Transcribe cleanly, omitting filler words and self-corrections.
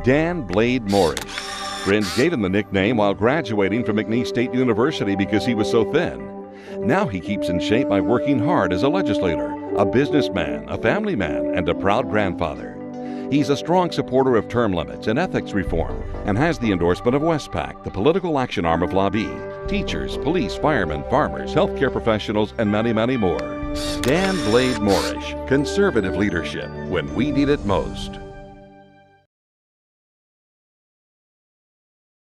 Dan Blade Moorish. Friends gave him the nickname while graduating from McNeese State University because he was so thin. Now he keeps in shape by working hard as a legislator, a businessman, a family man, and a proud grandfather. He's a strong supporter of term limits and ethics reform and has the endorsement of Westpac, the political action arm of Lobby, teachers, police, firemen, farmers, healthcare professionals, and many, many more. Dan Blade Moorish, conservative leadership when we need it most.